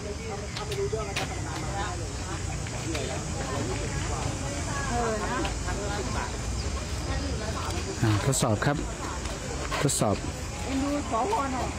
ทดสอบครับทดสอบดูสองคนอ่ะ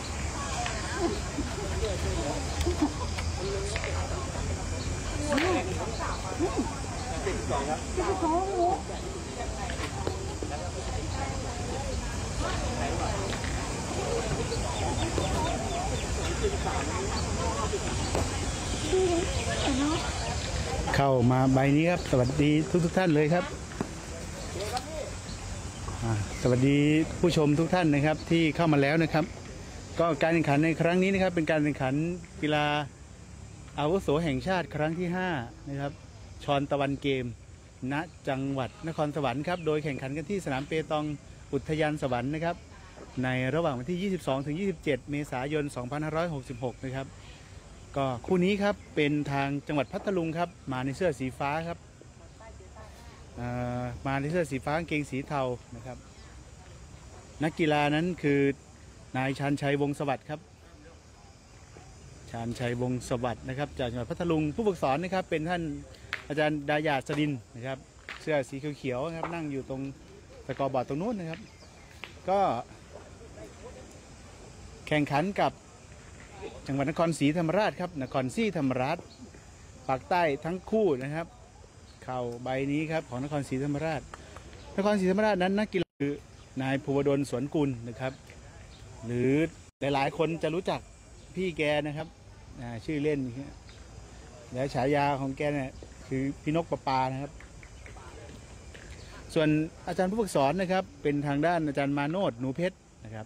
เข้ามาใบนี้ครับสวัสดีทุกท่านเลยครับสวัสดีผู้ชมทุกท่านนะครับที่เข้ามาแล้วนะครับก็การแข่งขันในครั้งนี้นะครับเป็นการแข่งขันกีฬาอาวุโสแห่งชาติครั้งที่5นะครับชอนตะวันเกมณจังหวัดนครสวรรค์ครับโดยแข่งขันกันที่สนามเปตองอุทยานสวรรค์นะครับในระหว่างวันที่22 ถึง 27 เมษายน 2566นะครับก็คู่นี้ครับเป็นทางจังหวัดพัทลุงครับมาในเสื้อสีฟ้าครับมาในเสื้อสีฟ้ากางเกงสีเทานะครับนักกีฬานั้นคือนายชาญชัยวงศ์สวัสดิ์ครับชาญชัยวงศ์สวัสดิ์นะครับจากจังหวัดพัทลุงผู้ฝึกสอนนะครับเป็นท่านอาจารย์ดายาสดินนะครับเสื้อสีเขียวๆครับนั่งอยู่ตรงสกอร์บอร์ดตรงนู้นนะครับก็แข่งขันกับจังหวัดนครศรีธรรมราชครับนครศรีธรรมราชปากใต้ทั้งคู่นะครับเข่าใบนี้ครับของนครศรีธรรมราชนครศรีธรรมราชนั้นนักกีฬาคือนายภูวดลสวนกุลนะครับหรือหลายๆคนจะรู้จักพี่แกนะครับชื่อเล่นและฉายาของแกเนี่ยคือพี่นกประปานะครับส่วนอาจารย์ผู้ฝึกสอนนะครับเป็นทางด้านอาจารย์มาโนดหนูเพชรนะครับ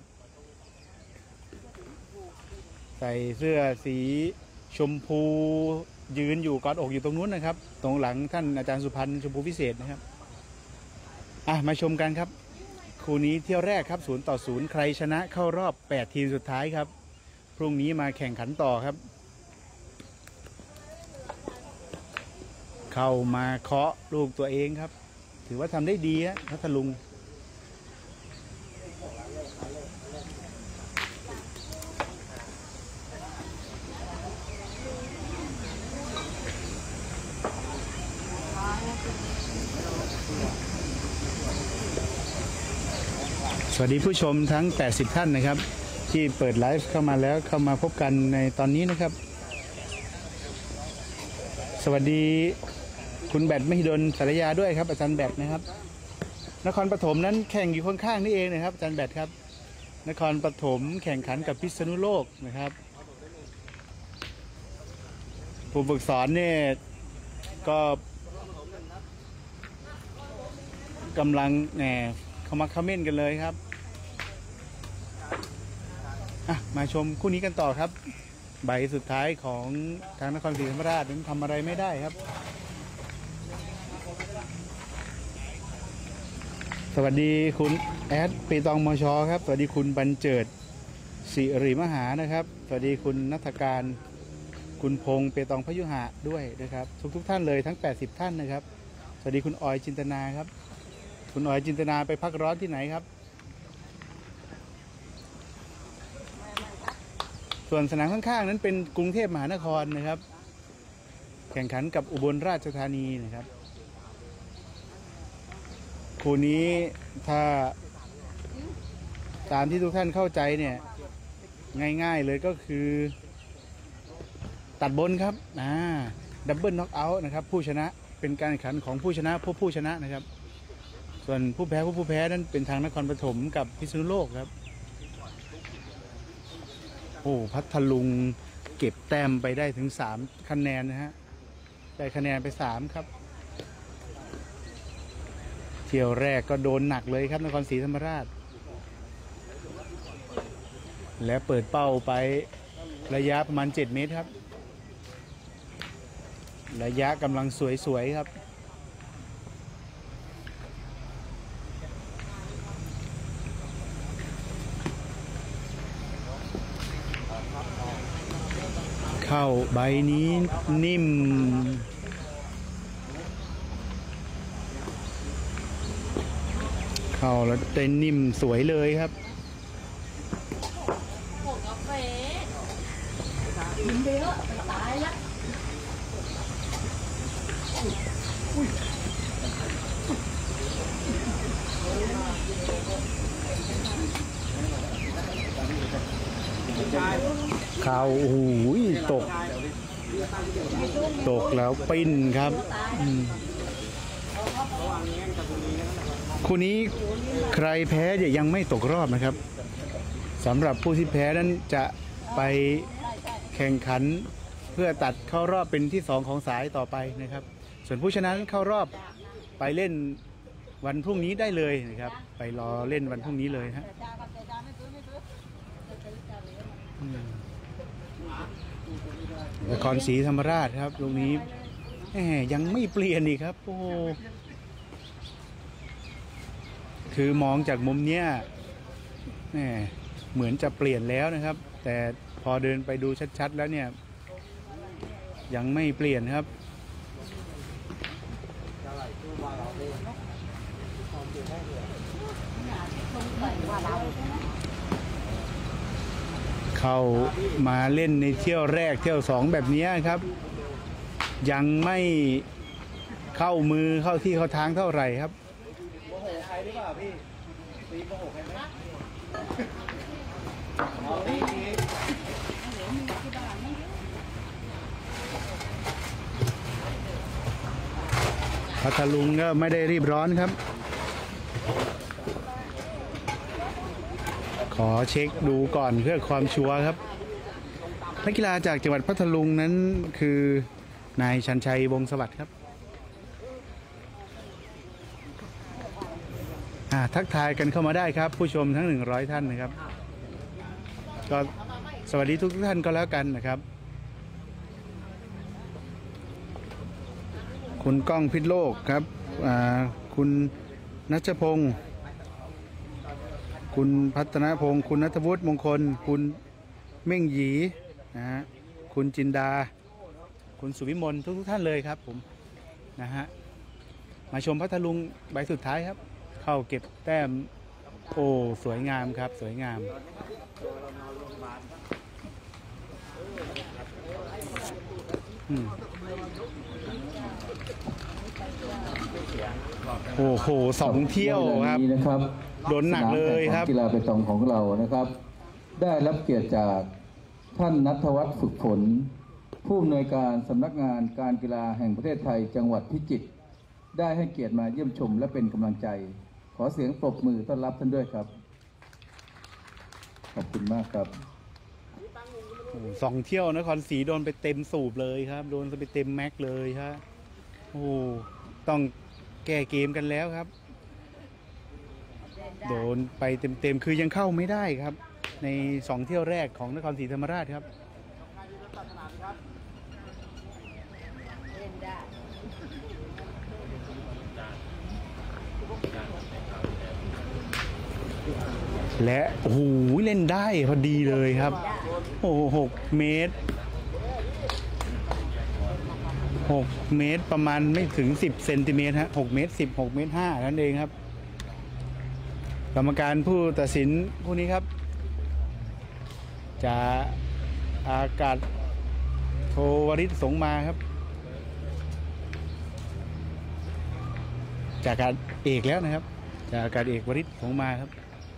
ใส่เสื้อสีชมพูยืนอยู่กอดอกอยู่ตรงนู้นนะครับตรงหลังท่านอาจารย์สุพันธ์ชมพูพิเศษนะครับมาชมกันครับคู่นี้เที่ยวแรกครับ0-0ใครชนะเข้ารอบ8ทีมสุดท้ายครับพรุ่งนี้มาแข่งขันต่อครับเข้ามาเคาะลูกตัวเองครับถือว่าทำได้ดีฮะพัทลุงสวัสดีผู้ชมทั้ง80ท่านนะครับที่เปิดไลฟ์เข้ามาแล้วเข้ามาพบกันในตอนนี้นะครับสวัสดีคุณแบดมหิดลสารยาด้วยครับอาจารย์แบดนะครับนครปฐมนั้นแข่งอยู่ข้างๆนี่เองนะครับอาจารย์แบดครับนครปฐมแข่งขันกับพิษณุโลกนะครับผู้ฝึกสอนเนี่ยก็กำลังเขามาคอมเมนต์กันเลยครับมาชมคู่นี้กันต่อครับใบสุดท้ายของทางนครศรีธรรมราชนั้นทำอะไรไม่ได้ครับสวัสดีคุณแอดปีตองมชครับสวัสดีคุณบรรเจิดสิริมหานะครับสวัสดีคุณณัฐการคุณพงษ์เปตองพยุหะด้วยนะครับทุกท่านเลยทั้ง80ท่านนะครับสวัสดีคุณออยจินตนาครับคุณออยจินตนาไปพักร้อนที่ไหนครับส่วนสนามข้างๆนั้นเป็นกรุงเทพมหานครนะครับแข่งขันกับอุบลราชธานีนะครับคู่นี้ถ้าตามที่ทุกท่านเข้าใจเนี่ยง่ายๆเลยก็คือตัดบนครับดับเบิลน็อกเอาท์นะครับผู้ชนะเป็นการแข่งขันของผู้ชนะผู้ชนะนะครับส่วนผู้แพ้นั้นเป็นทางนครปฐมกับพิษณุโลกครับโอ้พัทลุงเก็บแต้มไปได้ถึง3คะแนนนะฮะได้คะแนนไป3ครับเที่ยวแรกก็โดนหนักเลยครับนครศรีธรรมราชและเปิดเป้าไประยะประมาณ7 เมตรครับระยะกำลังสวยๆครับเข้าใบนี้นิ่มเข้าแล้วเต้นนิ่มสวยเลยครับมันเยอะไปตายละข่าวโอ้โหตกแล้วปิ้นครับคู่นี้ใครแพ้ยังไม่ตกรอบนะครับสำหรับผู้ที่แพ้นั้นจะไปแข่งขันเพื่อตัดเข้ารอบเป็นที่2ของสายต่อไปนะครับส่วนผู้ชนะนั้นเข้ารอบไปเล่นวันพรุ่งนี้ได้เลยนะครับไปรอเล่นวันพรุ่งนี้เลยฮะนครศรีธรรมราชครับตรงนี้ยังไม่เปลี่ยนอีกครับโอ้คือมองจากมุมเนี้ยเหมือนจะเปลี่ยนแล้วนะครับแต่พอเดินไปดูชัดๆแล้วเนี่ยยังไม่เปลี่ยนครับเข้ามาเล่นในเที่ยวแรกเที่ยว2แบบนี้ครับยังไม่เข้ามือเข้าที่เข้าทางเท่าไหร่ครับโมโหใครหรือเปล่าพี่ตีโมโหใครไหมพัทลุงก็ไม่ได้รีบร้อนครับขอเช็คดูก่อนเพื่อความชัวร์ครับนักกีฬาจากจังหวัดพัทลุงนั้นคือนายชันชัยวงศ์สวัสดิ์ครับทักทายกันเข้ามาได้ครับผู้ชมทั้ง100ท่านนะครับก็สวัสดีทุกท่านก็แล้วกันนะครับคุณก้องพิษโลกครับคุณณัชพงศ์คุณพัฒนพงศ์คุณณัฐวุฒิมงคลคุณเม่งหยีนะฮะคุณจินดาคุณสุวิมลทุกท่านเลยครับผมนะฮะมาชมพัทลุงใบสุดท้ายครับเข้าเก็บแต้มโอ้สวยงามครับสวยงามโอ้โห2เที่ยวครับโดนหนักเลยครับกีฬาเปตองของเรานะครับได้รับเกียรติจากท่านณัฐวัฒน์ฝึกผลผู้อำนวยการสำนักงานการกีฬาแห่งประเทศไทยจังหวัดพิจิตรได้ให้เกียรติมาเยี่ยมชมและเป็นกำลังใจขอเสียงปรบมือต้อนรับท่านด้วยครับขอบคุณมากครับ 2เที่ยวนครศรีโดนไปเต็มสูบเลยครับโดนไปเต็มแม็กเลยครับโอ้ต้องแก้เกมกันแล้วครับโดนไปเต็มคือยังเข้าไม่ได้ครับใน2เที่ยวแรกของนครศรีธรรมราชครับและโอ้โหเล่นได้พอดีเลยครับโอ้6 เมตร6 เมตรประมาณไม่ถึง10 เซนติเมตรฮะ6 เมตร 10 6 เมตร 5นั่นเองครับกรรมการผู้ตัดสินผู้นี้ครับจะอากาศโทวริศสงมาครับจากการเอกแล้วนะครับจากอากาศเอกวริศสงมาครับ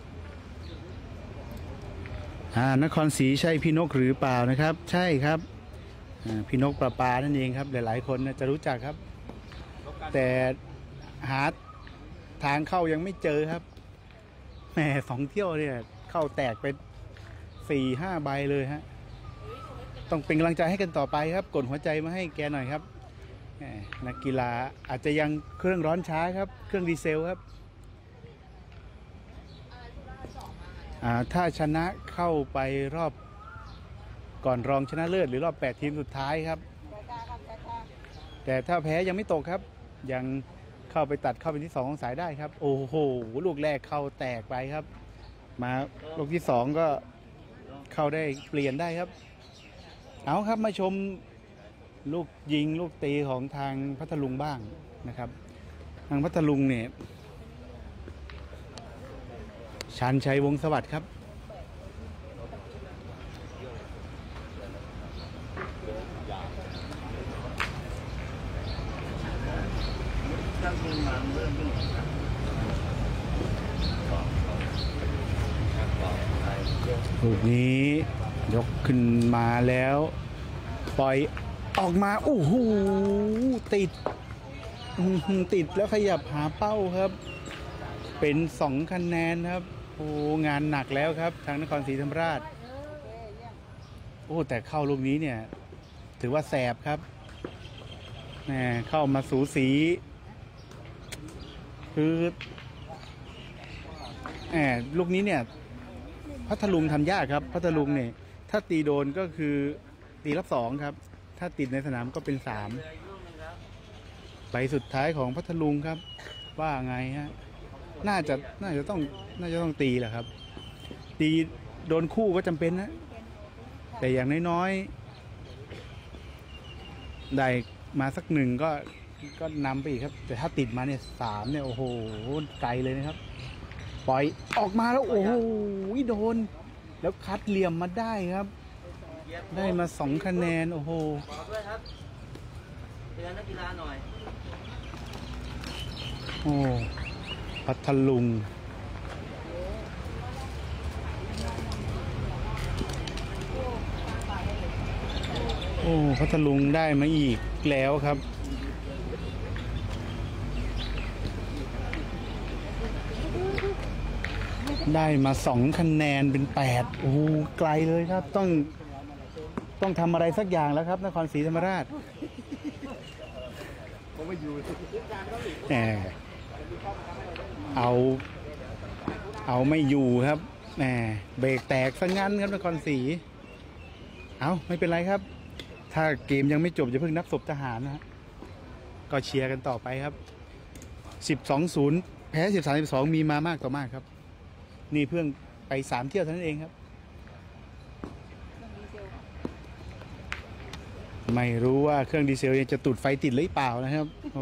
นครศรีใช่พี่นกหรือเปล่านะครับใช่ครับพี่นกประปานั่นเองครับหลายๆคนจะรู้จักครับแต่หาทางเข้ายังไม่เจอครับแหม2เที่ยวเนี่ยเข้าแตกไป4-5 ใบเลยฮะต้องเป็นกำลังใจให้กันต่อไปครับกดหัวใจมาให้แกหน่อยครับนักกีฬาอาจจะยังเครื่องร้อนช้าครับเครื่องดีเซลครับถ้าชนะเข้าไปรอบก่อนรองชนะเลิศหรือรอบ8 ทีมสุดท้ายครับแต่ถ้าแพ้ยังไม่ตกครับยังเข้าไปตัดเข้าเป็นที่2ของสายได้ครับโอ้โหลูกแรกเข้าแตกไปครับมาลูกที่2ก็เข้าได้เปลี่ยนได้ครับเอาครับมาชมลูกยิงลูกตีของทางพัทลุงบ้างนะครับทางพัทลุงเนี่ยชันชัยวงศ์สวัสดิ์ครับลูกนี้ยกขึ้นมาแล้วปล่อยออกมาโอ้โหติดติดแล้วขยับหาเป้าครับเป็น2 คะแนนครับโอ้งานหนักแล้วครับทางนครศรีธรรมราชโอ้แต่เข้าลูกนี้เนี่ยถือว่าแสบครับแหมเข้ามาสูสีคือลูกนี้เนี่ยพัทลุงทำยากครับพัทลุงเนี่ยถ้าตีโดนก็คือตีรับ2ครับถ้าติดในสนามก็เป็น3ไปสุดท้ายของพัทลุงครับว่าไงฮะน่าจะต้องตีแหละครับตีโดนคู่ก็จำเป็นนะแต่อย่างน้อยๆได้มาสัก1ก็นำไปอีกครับแต่ถ้าติดมาเนี่ย3เนี่ยโอ้โหไกลเลยนะครับปล่อยออกมาแล้วโอ้โหโดนแล้วคัดเหลี่ยมมาได้ครับได้มา2 คะแนนโอ้โหเตือนนักกีฬาหน่อยโอ้พัทลุงโอ้พัทลุงได้มาอีกแล้วครับได้มา2 คะแนนเป็น8โอ้ไกลเลยครับต้องทำอะไรสักอย่างแล้วครับนครศรีธรรมราชแหมเอาไม่อยู่ครับแหมเบรกแตกซะงั้นครับนครศรีเอาไม่เป็นไรครับถ้าเกมยังไม่จบจะเพิ่งนับศพทหารนะฮะก็เชียร์กันต่อไปครับ12-0แพ้13-12มีมามากต่อมากครับนี่เพิ่งไป3 เที่ยวเท่านั้นเองครับไม่รู้ว่าเครื่องดีเซลจะตูดไฟติดหรือเปล่านะครับโอ้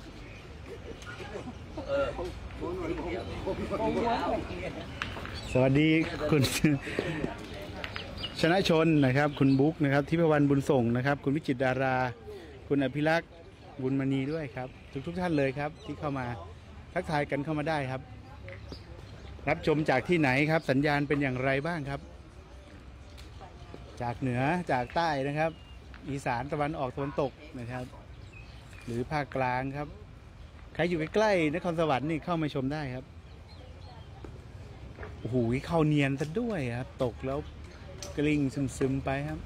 สวัสดีคุณชนะชนนะครับคุณบุ๊กนะครับทิพวรรณบุญส่งนะครับคุณวิจิตรดาราคุณอภิรักษ์บุญมณีด้วยครับทุกท่านเลยครับที่เข้ามาทักทายกันเข้ามาได้ครับรับชมจากที่ไหนครับสัญญาณเป็นอย่างไรบ้างครับจากเหนือจากใต้นะครับอีสานตะวันออกตะวันตกนะครับหรือภาคกลางครับใครอยู่ใกล้ๆนครสวรรค์นี่เข้ามาชมได้ครับโอ้โหเข้าเนียนซะด้วยครับตกแล้วกลิ้งซึมๆไปครับ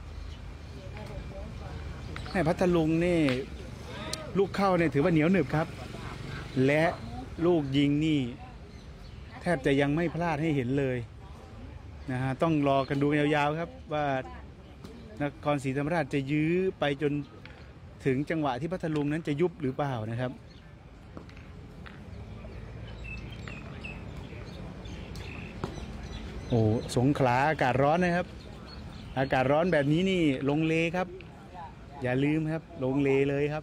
ให้พัทลุงนี่ลูกเข้าเนี่ยถือว่าเหนียวหนึบครับและลูกยิงนี่แทบจะยังไม่พลาดให้เห็นเลยนะฮะต้องรอกันดูยาวๆครับว่านครศรีธรรมราชจะยื้อไปจนถึงจังหวะที่พัทลุงนั้นจะยุบหรือเปล่านะครับโอ้สงขลาอากาศร้อนนะครับอากาศร้อนแบบนี้นี่ลงเลครับอย่าลืมครับลงเลเลยครับ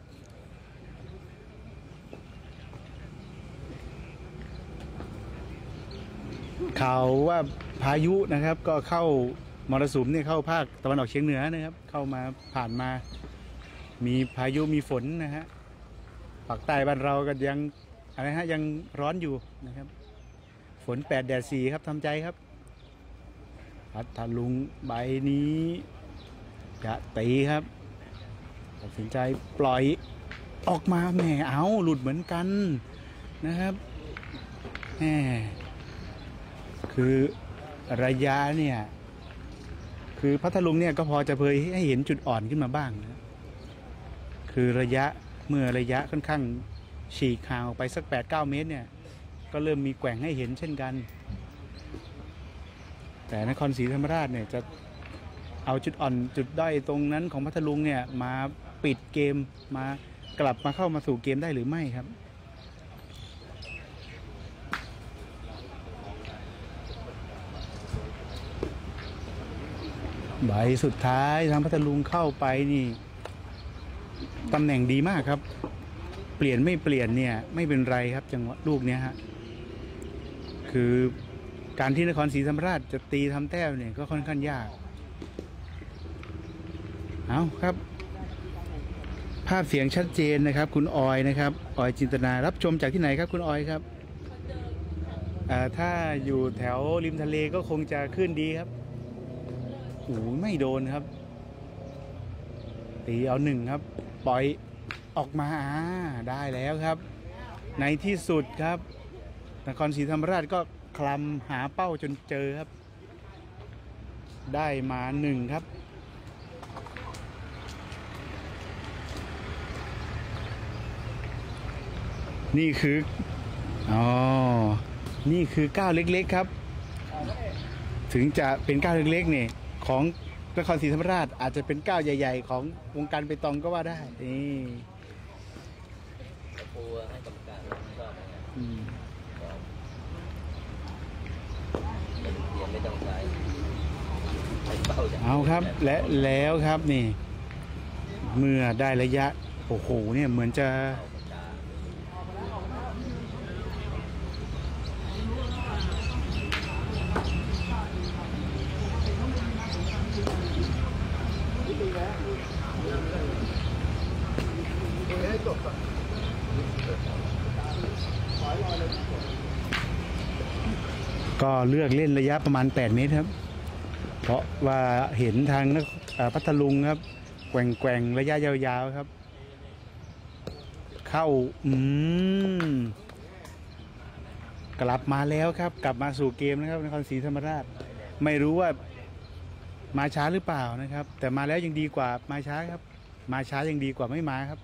ข่าวว่าพายุนะครับก็เข้ามรสุมเนี่ยเข้าภาคตะวันออกเฉียงเหนือนะครับเข้ามาผ่านมามีพายุมีฝนนะฮะภาคใต้บ้านเราก็ยังอะไรฮะยังร้อนอยู่นะครับฝน8 แดด 4ครับทำใจครับพัทลุงใบนี้จะตีครับตัดสินใจปล่อยออกมาแหมเอาหลุดเหมือนกันนะครับแหมคือระยะเนี่ยคือพัทลุงเนี่ยก็พอจะเผยให้เห็นจุดอ่อนขึ้นมาบ้างนะคือระยะเมื่อระยะค่อนข้างฉีกห่างออกไปสัก 8-9 เมตรเนี่ยก็เริ่มมีแกว่งให้เห็นเช่นกันแต่นครศรีธรรมราชเนี่ยจะเอาจุดอ่อนจุดด้อยตรงนั้นของพัทลุงเนี่ยมาปิดเกมมากลับมาเข้ามาสู่เกมได้หรือไม่ครับใบสุดท้ายทางพัทลุงเข้าไปนี่ตำแหน่งดีมากครับเปลี่ยนไม่เปลี่ยนเนี่ยไม่เป็นไรครับจังหวะลูกเนี้ยฮะคือการที่นครศรีธรรมราชจะตีทำแต้มเนี่ยก็ค่อนข้างยากเอาครับภาพเสียงชัดเจนนะครับคุณออยนะครับออยจินตนารับชมจากที่ไหนครับคุณออยครับถ้าอยู่แถวริมทะเลก็คงจะขึ้นดีครับโอ้ไม่โดนครับตีเอาหนึ่งครับปล่อยออกมาได้แล้วครับในที่สุดครับนครศรีธรรมราชก็คลำหาเป้าจนเจอครับได้มาหนึ่งครับนี่คือนี่คือก้าวเล็กๆครับถึงจะเป็นก้าวเล็กๆเนี่ยของนครศรีธรรมราชอาจจะเป็นก้าวใหญ่ๆของวงการเปตองก็ว่าได้นี่ปูให้กรรมการชอบไม่ต้องใช้เอาครับและแล้วครับนี่เมื่อได้ระยะโอ้โหเนี่ยเหมือนจะก็เลือกเล่นระยะประมาณ8 เมตรครับเพราะว่าเห็นทางพัทลุงครับแกว่งระยะยาวๆครับเข้ากลับมาแล้วครับกลับมาสู่เกมนะครับนครศรีธรรมราชไม่รู้ว่ามาช้าหรือเปล่านะครับแต่มาแล้วยังดีกว่ามาช้าครับมาช้ายังดีกว่าไม่มาครับ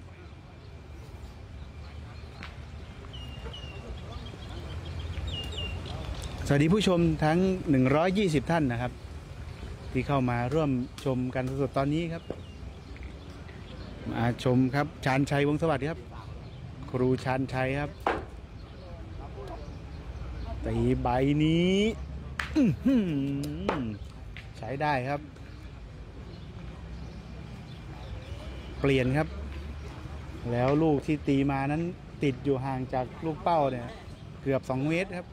สวัสดีผู้ชมทั้ง120ท่านนะครับที่เข้ามาร่วมชมกันสดๆตอนนี้ครับมาชมครับชาญชัยวงศ์สวัสดิ์ครับครูชาญชัยครับตีใบนี้ใช้ได้ครับเปลี่ยนครับแล้วลูกที่ตีมานั้นติดอยู่ห่างจากลูกเป้าเนี่ยเกือบ2 เมตรครับ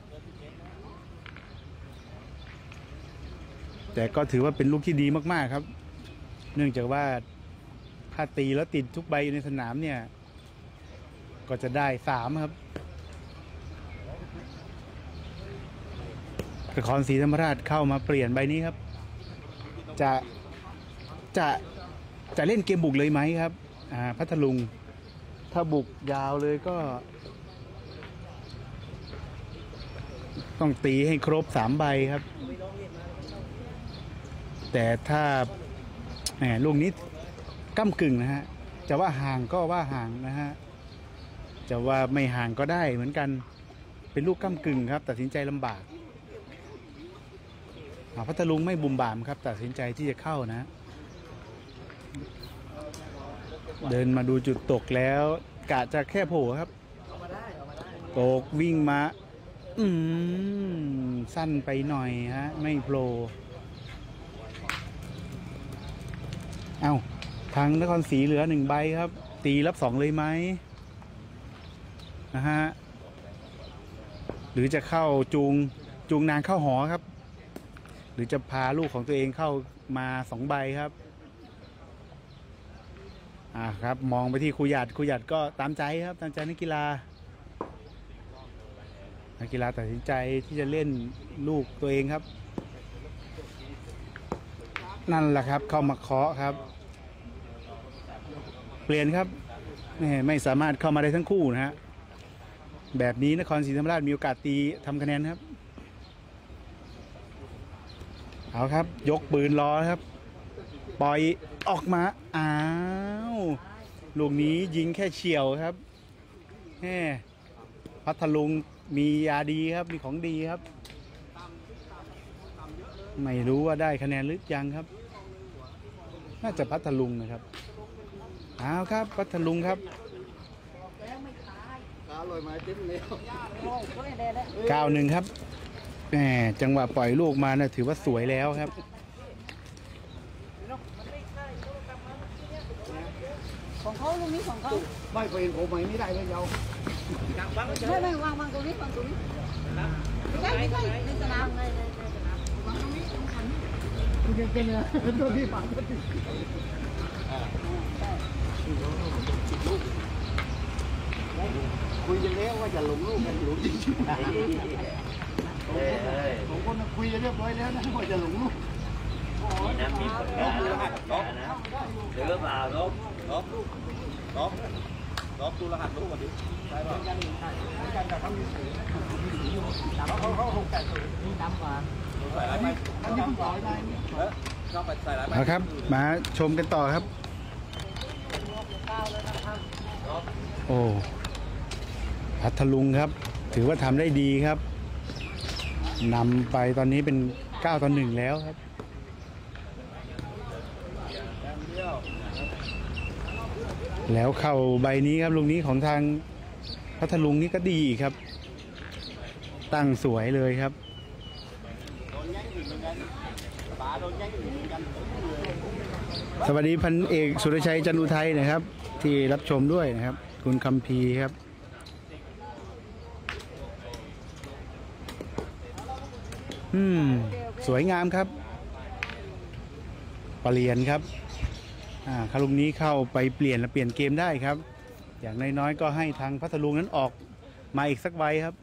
แต่ก็ถือว่าเป็นลูกที่ดีมากๆครับเนื่องจากว่าถ้าตีแล้วติดทุกใบอยู่ในสนามเนี่ยก็จะได้3ครับนครศรีธรรมราชเข้ามาเปลี่ยนใบนี้ครับจะเล่นเกมบุกเลยไหมครับพัทลุงถ้าบุกยาวเลยก็ต้องตีให้ครบ3 ใบครับแต่ถ้าลูกนี้ก้ำกึ่งนะฮะจะว่าห่างก็ว่าห่างนะฮะจะว่าไม่ห่างก็ได้เหมือนกันเป็นลูกก้ำกึ่งครับตัดสินใจลำบากพัทลุงไม่บุ่มบ่ามครับตัดสินใจที่จะเข้านะเดินมาดูจุดตกแล้วกะจะแค่โผล่ครับตกวิ่งมาสั้นไปหน่อยฮะไม่โผล่ทางนครศรีเหลือ1 ใบครับตีรับ2เลยไหมนะฮะหรือจะเข้าจูงนางเข้าหอครับหรือจะพาลูกของตัวเองเข้ามา2 ใบครับครับมองไปที่ครูหยัดก็ตามใจครับตามใจนักกีฬาตัดสินใจที่จะเล่นลูกตัวเองครับนั่นแหละครับเข้ามาเคาะครับเปลี่ยนครับไม่สามารถเข้ามาได้ทั้งคู่นะฮะแบบนี้นครศรีธรรมราชมีโอกาสตีทำคะแนนครับเอาครับยกปืนรอครับปล่อยออกมาลูกนี้ยิงแค่เฉียวครับพัทลุงมียาดีครับมีของดีครับไม่รู้ว่าได้คะแนนหรือยังครับน่าจะพัทลุงนะครับเอาครับพัทลุงครับ9-1ครับจังหวะปล่อยลูกมานะถือว่าสวยแล้วครับของเขาลูกนี้ของเขาไม่เป็นผมไม่ได้เลยเราไม่วางตรงนี้วางตรงนี้ไม่ใช่ในสนามในสนามวางตรงนี้สำคัญคุณจะเป็นตัวที่ฝังก็ติดแล้วว่าจะลงลูกกันหลงจริงๆผมคนคุยเรียบร้อยแล้วนะว่าจะลงลูกมีน้ำมีประกาศนะเดี๋ยวเปล่าล็อกตู้รหัสลูกมาดิใช่ป่ะเขาหกแปดนี่ดำกว่าใส่อะไรไหมอันนี้คุณปล่อยไหมชอบไปใส่อะไรไหมเอาครับมาชมกันต่อครับโอ้พัทลุงครับถือว่าทำได้ดีครับนำไปตอนนี้เป็น9-1แล้วครับแล้วเข้าใบนี้ครับลูกนี้ของทางพัทลุงนี่ก็ดีครับ ตั้งสวยเลยครับสวัสดีพันเอกสุรชัยจันทร์อุทัยนะครับ ที่รับชมด้วยนะครับคุณคัมพีร์ครับสวยงามครับเปลี่ยนครับคารุมนี้เข้าไปเปลี่ยนและเปลี่ยนเกมได้ครับอย่างน้อยๆก็ให้ทางพัทลุงนั้นออกมาอีกสักใบครับ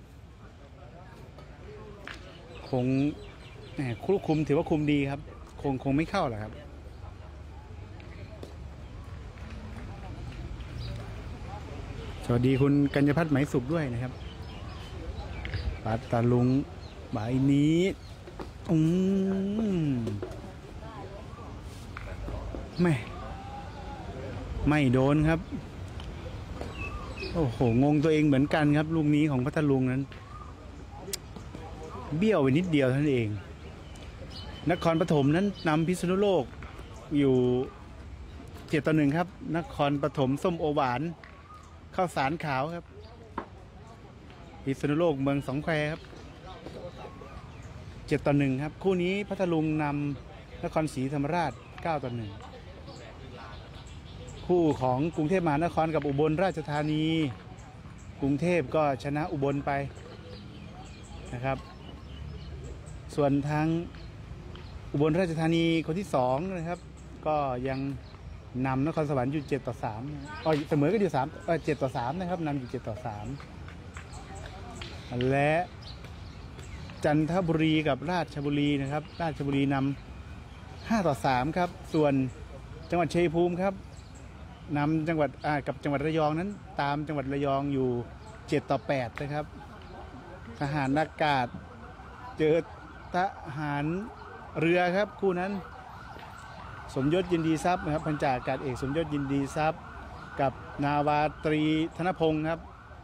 คงควบคุมถือว่าคุมดีครับคงไม่เข้าหรอกครับสวัสดีคุณกัญญพัฒน์ไหมสุขด้วยนะครับพัทลุงใบนี้ไม่โดนครับโอ้โหงงตัวเองเหมือนกันครับลูกนี้ของพัทลุงนั้นเบี้ยวไปนิดเดียวเท่านั้นเองนครปฐมนั้นนำพิษณุโลกอยู่7-1ครับนครปฐมส้มโอหวานข้าวสารขาวครับพิษณุโลกเมืองสองแควครับ7-1ครับคู่นี้พัทลุงนำนครศรีธรรมราช9-1คู่ของกรุงเทพมหานครกับอุบลราชธานีกรุงเทพก็ชนะอุบลไปนะครับส่วนทางอุบลราชธานีคนที่2นะครับก็ยังนำนครสวรรค์อยู่7-3เสมอก็อยู่7-3นะครับนำอยู่7-3และจันทบุรีกับราชบุรีนะครับราชบุรีนำ5-3ครับส่วนจังหวัดชัยภูมิครับนำจังหวัดกับจังหวัดระยองนั้นตามจังหวัดระยองอยู่7-8นะครับทหารอากาศเจอทหารเรือครับคู่นั้นสมยศยินดีทรัพย์นะครับพันจ่าอากาศเอกสมยศยินดีทรัพย์กับนาวาตรีธนพงศ์ครับ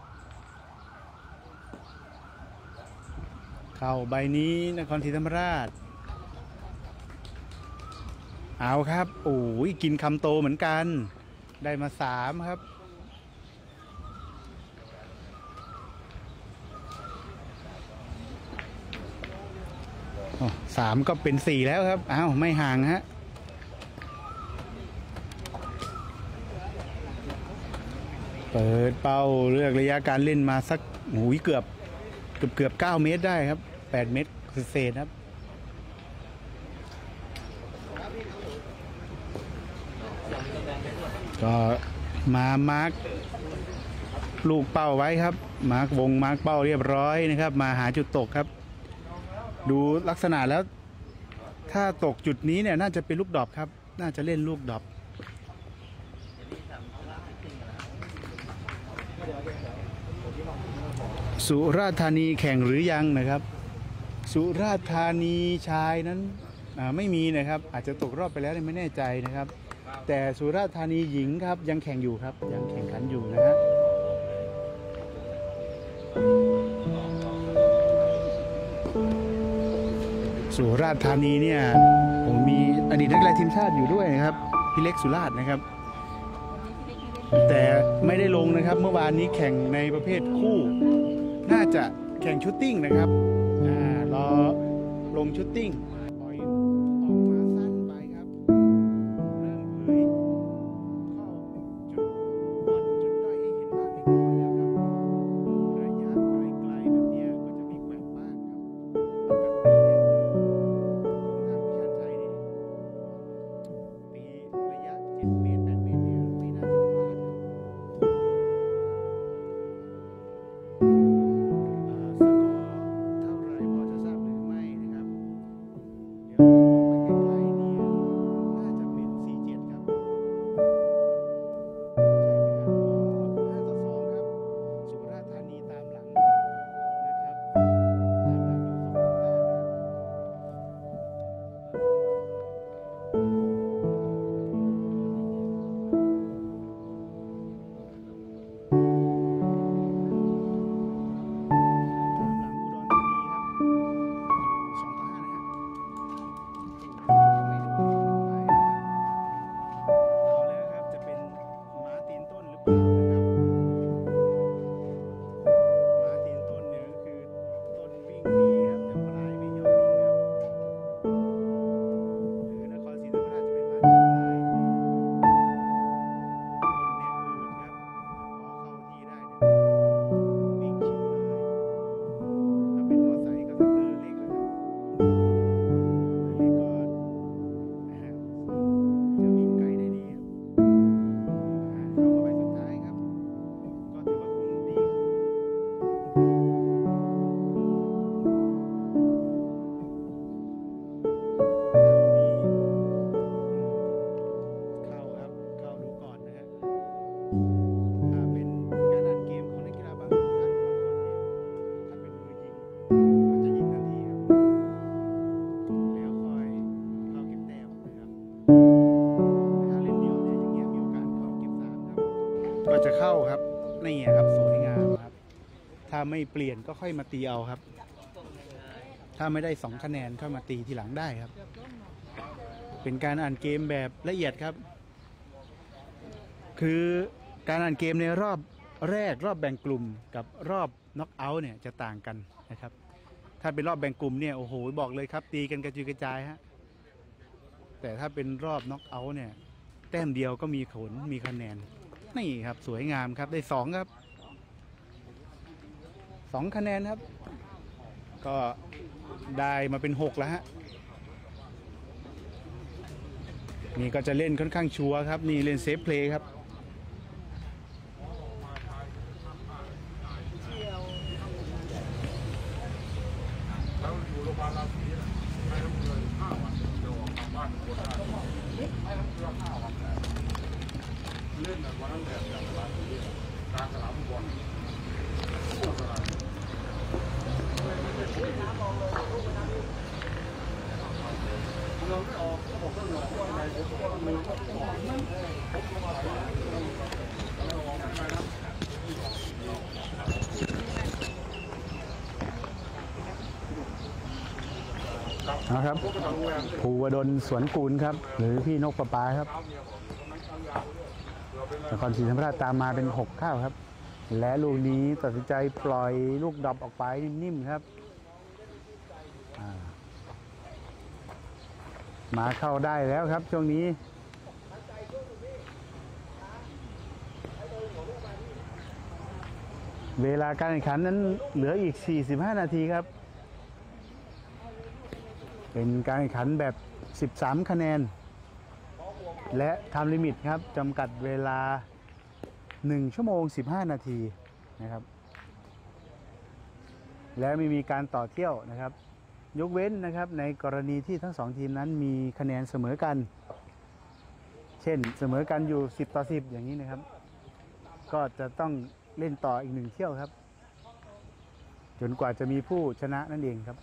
เข้าใบนี้นครศรีธรรมราชเอาครับโอ้ยกินคำโตเหมือนกันได้มา3ครับ3ก็เป็น4แล้วครับอ้าวไม่ห่างฮะเปิดเป้าเลือกระยะการเล่นมาสักเกือบ9 เมตรได้ครับ8 เมตรเศษครับก็มาร์คลูกเป้าไว้ครับมาร์คเป้าเรียบร้อยนะครับมาหาจุดตกครับดูลักษณะแล้วถ้าตกจุดนี้เนี่ยน่าจะเป็นลูกดรอปครับน่าจะเล่นลูกดรอปสุราษฎร์ธานีแข่งหรือยังนะครับสุราษฎร์ธานีชายนั้นไม่มีนะครับอาจจะตกรอบไปแล้วไม่แน่ใจนะครับแต่สุราษฎร์ธานีหญิงครับยังแข่งอยู่ครับยังแข่งขันอยู่นะฮะสุราษฎร์ธานีเนี่ยผมมีอดีตนักกีฬาทีมชาติอยู่ด้วยนะครับพี่เล็กสุราษฎร์นะครับแต่ไม่ได้ลงนะครับเมื่อวานนี้แข่งในประเภทคู่น่าจะแข่งชุตติ้งนะครับรอลงชุตติ้งปล่อยออกมาสั้นไปครับเริ่มเผยเข้าจุดอ่อนจุดด้อยให้เห็นบ้างเล็กน้อยแล้วครับระยะไกลๆแบบนี้ก็จะมีแกว่งบ้างครับปกติเนี่ยคือของทางพิชันชัยนี่ตีระยะ7 เมตร 8 เมตรเนี่ยไม่น่าจะพลาดถ้าเป็นการอ่านเกมของนักกีฬาบางคนเนี่ยถ้าเป็นมือยิงก็จะยิงทันทีครับแล้วคอยเข้าเก็บแต้มนะครับแต่ถ้าเล่นเดียวเนี่ยอย่างเงี้ยมีโอกาสเข้าเก็บ3ครับก็จะเข้าครับนี่ครับสวยงามครับถ้าไม่เปลี่ยนก็ค่อยมาตีเอาครับถ้าไม่ได้2คะแนนก็มาตีทีหลังได้ครับเป็นการอ่านเกมแบบละเอียดครับคือการอ่านเกมในรอบแรกรอบแบ่งกลุ่มกับรอบน็อกเอาท์เนี่ยจะต่างกันนะครับถ้าเป็นรอบแบ่งกลุ่มเนี่ยโอ้โหบอกเลยครับตีกันกระจุยกระจายฮะแต่ถ้าเป็นรอบน็อกเอาท์เนี่ยแต้มเดียวก็มีผลมีคะแนนนี่ครับสวยงามครับได้2ครับ2คะแนนครับก็ได้มาเป็น6แล้วฮะนี่ก็จะเล่นค่อนข้างชัวร์ครับนี่เล่นเซฟเพลย์ครับนะครับภูวดลสวนกูลครับหรือพี่นกประปาครับนครศรีธรรมราชตามมาเป็น6ข้าวครับและลูกนี้ตัดสินใจปล่อยลูกดรอปออกไปนิ่มๆครับมาเข้าได้แล้วครับช่วงนี้เวลาการแข่งขันนั้นเหลืออีก45นาทีครับเป็นการแข่งขันแบบ13คะแนนและไทม์ลิมิตครับจำกัดเวลา1ชั่วโมง15นาทีนะครับและไม่มีการต่อเที่ยวนะครับยกเว้นนะครับในกรณีที่ทั้ง2ทีมนั้นมีคะแนนเสมอกันเช่นเสมอกันอยู่10-10อย่างนี้นะครับก็จะต้องเล่นต่ออีก1เที่ยวครับจนกว่าจะมีผู้ชนะนั่นเองครับ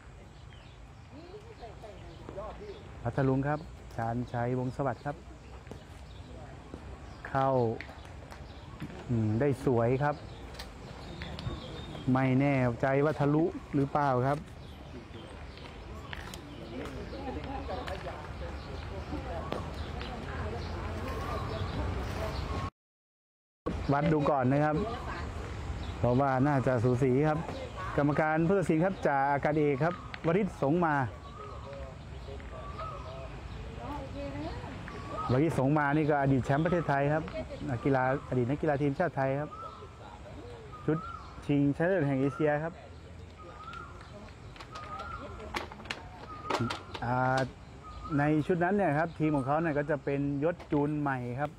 พัทลุงครับชาญชัยวงศ์สวัสดิ์ครับเข้าได้สวยครับไม่แน่ใจว่าทะลุหรือเปล่าครับวัดดูก่อนนะครับเพราะว่าน่าจะสูสีครับกรรมการผู้ตัดสินครับจ่าอากาศเอกครับวริศสงมาวริศสงมานี่ก็อดีตแชมป์ประเทศไทยครับอดีตนักกีฬาทีมชาติไทยครับชุดชิงชนะเลิศแห่งเอเชียครับในชุดนั้นเนี่ยครับทีมของเขาเนี่ยก็จะเป็นยศจูนใหม่ครับ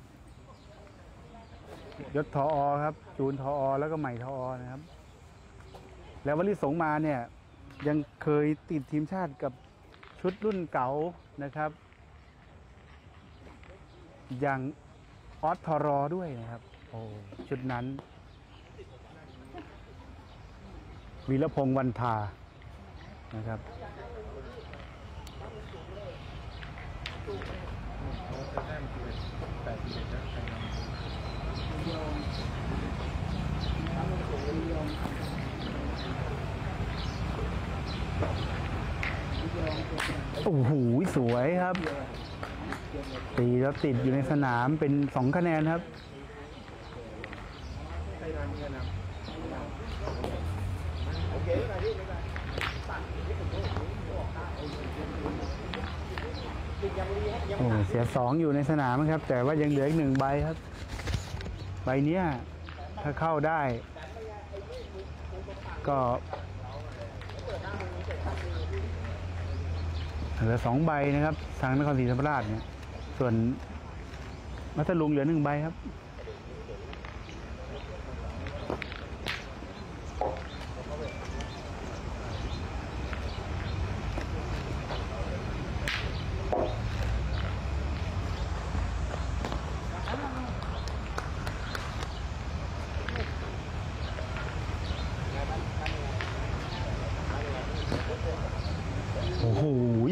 ยศทอ.ครับจูนทอ.แล้วก็ใหม่ทอ.นะครับแล้ววริศสงมาเนี่ยยังเคยติดทีมชาติกับชุดรุ่นเก๋านะครับอย่างออสทรอด้วยนะครับโอ้ชุดนั้นวีรพงษ์วันทานะครับโอ้โหสวยครับตีแล้วติดอยู่ในสนามเป็น2คะแนนครับโอ้เสีย2อยู่ในสนามครับแต่ว่ายังเหลืออีก1ใบครับใบนี้ถ้าเข้าได้ก็เหลือ2ใบนะครับทางนครศรีธรรมราชเนี่ยส่วนพัทลุงเหลือ1ใบครับ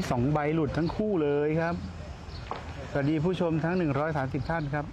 2 ใบหลุดทั้งคู่เลยครับสวัสดีผู้ชมทั้ง130ท่านครับ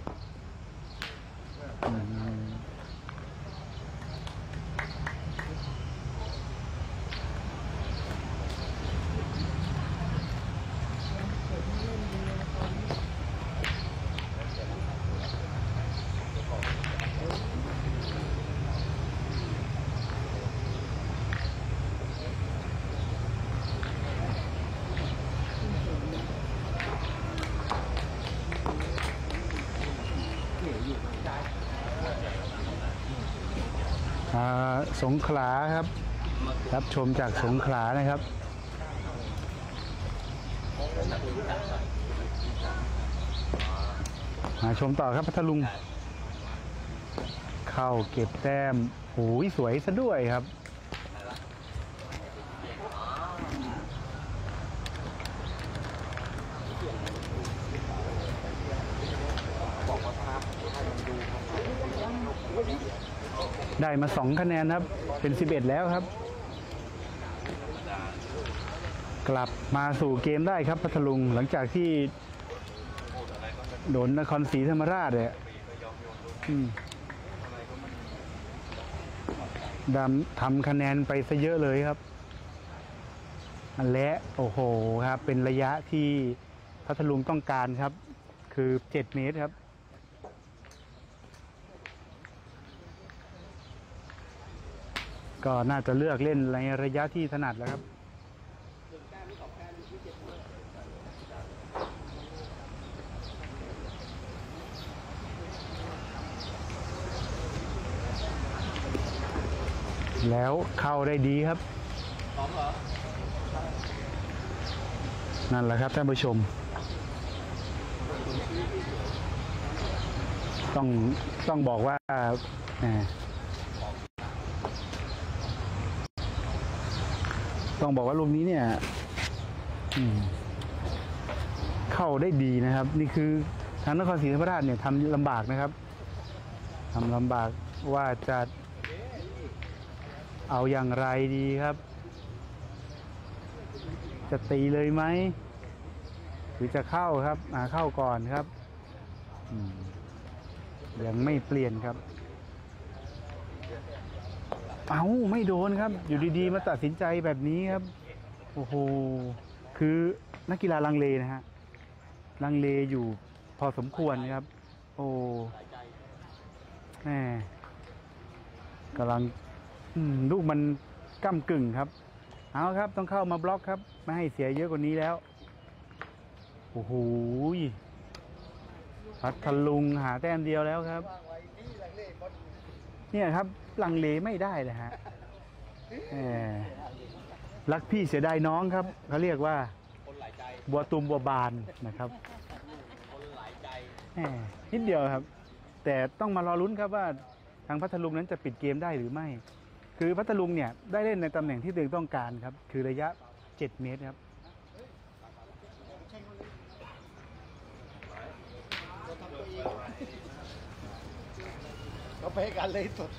สงขลาครับรับชมจากสงขลานะครับมาชมต่อครับพัทลุงเข้าเก็บแต้มโอ้ยสวยซะด้วยครับได้มา2 คะแนนครับเป็น11แล้วครับกลับมาสู่เกมได้ครับพัทลุงหลังจากที่โดนนครศรีธรรมราชเนี่ยทำคะแนนไปซะเยอะเลยครับและโอ้โหครับเป็นระยะที่พัทลุงต้องการครับคือ7 เมตรครับก็น่าจะเลือกเล่นในระยะที่ถนัดแล้วครับแล้วเข้าได้ดีครับนั่นแหละครับท่านผู้ชมต้องบอกว่าต้องบอกว่าลูกนี้เนี่ยเข้าได้ดีนะครับนี่คือทางนครศรีธรรมราชเนี่ยทำลำบากนะครับทำลำบากว่าจะเอาอย่างไรดีครับจะตีเลยไหมหรือจะเข้าครับเข้าก่อนครับยังไม่เปลี่ยนครับเอาไม่โดนครับอยู่ดีๆมาตัดสินใจแบบนี้ครับโอ้โหคือนักกีฬาลังเลนะฮะลังเลอยู่พอสมควรนะครับโอ้แหมกำลังลูกมันก้ำกึ่งครับเอาครับต้องเข้ามาบล็อกครับไม่ให้เสียเยอะกว่านี้แล้วโอ้โหพัทลุงหาแต้มเดียวแล้วครับเนี่ยครับลังเลไม่ได้เลยฮะรักพี่เสียดายน้องครับเขาเรียกว่าบัวตุมบัวบานนะครับนิดเดียวครับแต่ต้องมารอลุ้นครับว่าทางพัทลุงนั้นจะปิดเกมได้หรือไม่คือพัทลุงเนี่ยได้เล่นในตำแหน่งที่ตัวเองต้องการครับคือระยะ7 เมตรครับเขาไปกันเลยสด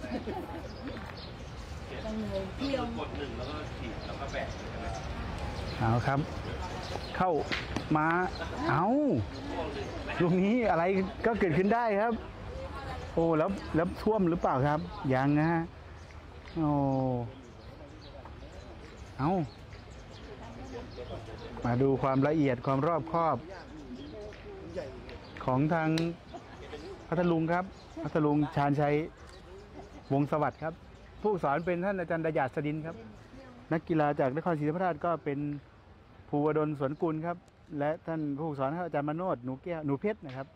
กด1แล้วก็ขีดแล้วก็แบกเอาครับเข้ามาเอาลูกนี้อะไรก็เกิดขึ้นได้ครับโอ้แล้วท่วมหรือเปล่าครับยังนะฮะโอ้เอามาดูความละเอียดความรอบคอบของทางพัทลุงครับพัทลุงชาญชัยวงศ์สวัสดิ์ครับผู้สอนเป็นท่านอาจารย์ดยาศดินครับนักกีฬาจากนครศรีธรรมราชก็เป็นภูวดลสวนกุลครับและท่านผู้สอนอาจารย์มโนดหนูแก้วหนูเพชรนะครับ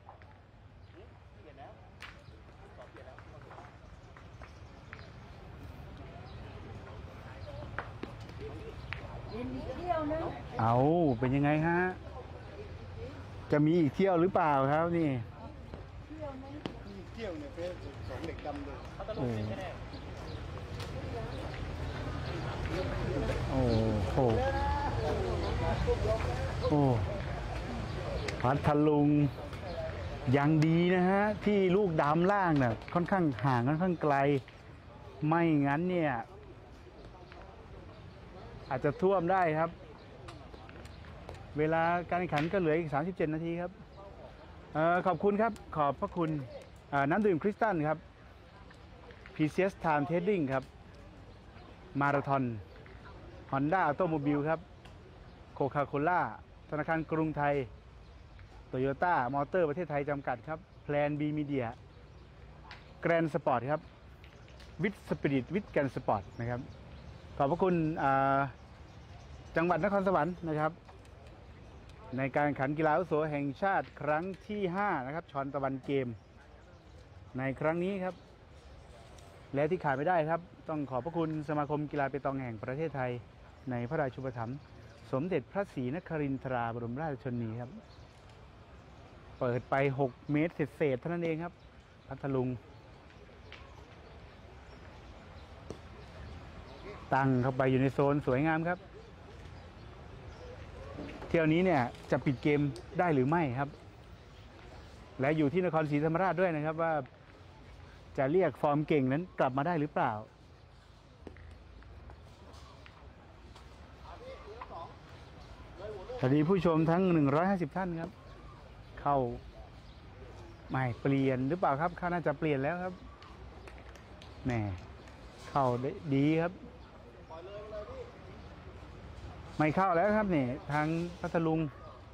เอาเป็นยังไงฮะจะมีอีกเที่ยวหรือเปล่าครับนี่เที่ยวเนี่ยเป็น2 เด็กดำเลยโอ้โหโอ้พัทลุงยังดีนะฮะที่ลูกดำล่างน่ะค่อนข้างห่างค่อนข้างไกลไม่งั้นเนี่ยอาจจะท่วมได้ครับเวลาการแข่งขันก็เหลืออีก37 นาทีครับขอบคุณครับขอบพระคุณน้ำดื่มคริสตัลครับ PCS Time Trading ครับมาราธอน Honda Automobile ครับโคคาโคล่าธนาคารกรุงไทยโตโยต้ามอเตอร์ประเทศไทยจำกัดครับแพลนบีมีเดียแกรนสปอร์ตครับวิทสปิริตวิทแกรนสปอร์ตนะครับขอบพระคุณจังหวัดนครสวรรค์นะครับในการแข่งขันกีฬาอาวุโสแห่งชาติครั้งที่5นะครับชอนตะวันเกมในครั้งนี้ครับและที่ขาดไม่ได้ครับต้องขอบพระคุณสมาคมกีฬาเปตองแห่งประเทศไทยในพระราชูปถัมภ์สมเด็จพระศรีนครินทราบรมราชชนนีครับเปิดไป6 เมตรเศษๆเท่านั้นเองครับพัทลุงตั้งเข้าไปอยู่ในโซนสวยงามครับเที่ยวนี้เนี่ยจะปิดเกมได้หรือไม่ครับและอยู่ที่นครศรีธรรมราชด้วยนะครับว่าจะเรียกฟอร์มเก่งนั้นกลับมาได้หรือเปล่าสวัสดีผู้ชมทั้ง150ท่านครับเข้าไม่เปลี่ยนหรือเปล่าครับเข้าน่าจะเปลี่ยนแล้วครับแหมเข้าได้ดีครับไม่เข้าแล้วครับนี่ทางพัทลุง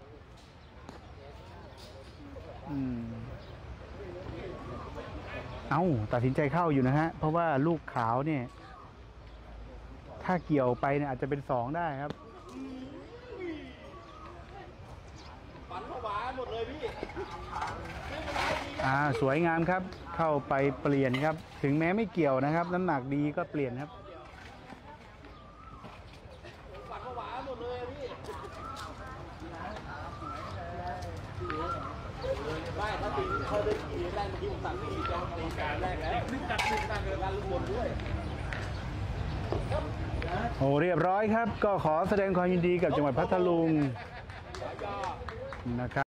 ตัดสินใจเข้าอยู่นะฮะเพราะว่าลูกขาวเนี่ยถ้าเกี่ยวไปเนี่ยอาจจะเป็น2ได้ครับฝันผวาหมดเลยพี่สวยงามครับเข้าไปเปลี่ยนครับถึงแม้ไม่เกี่ยวนะครับน้ำหนักดีก็เปลี่ยนครับฝันผวาหมดเลยพี่ไม่ถ้าตีเขาได้ขี่แรกเมื่อกี้ผมสั่งขี่จะตีการแรกแล้วนึกจัดนึกตั้งเลยการลุกวนด้วยโอ้เรียบร้อยครับก็ขอแสดงความยินดีกับจังหวัดพัทลุงนะครับ